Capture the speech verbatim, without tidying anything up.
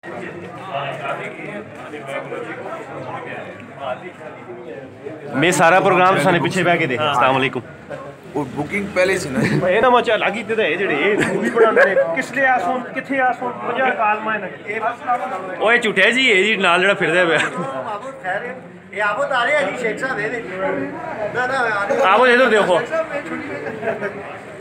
मैं सारा प्रोग्राम साने पीछे बह के देख। अस्सलाम वालेकुम। वो बुकिंग पहले से ना ए ना मचा लागी ते ए जेड़े ए मूवी बनांदे ने किसले आसों किथे आसों पचास काल मां ना ओए झूठे जी ए जी नाल जेड़ा फिरदे पे आबो खैर ये आबो तारे अली शेख साहब दे दे ना ना आबो इधर देखो।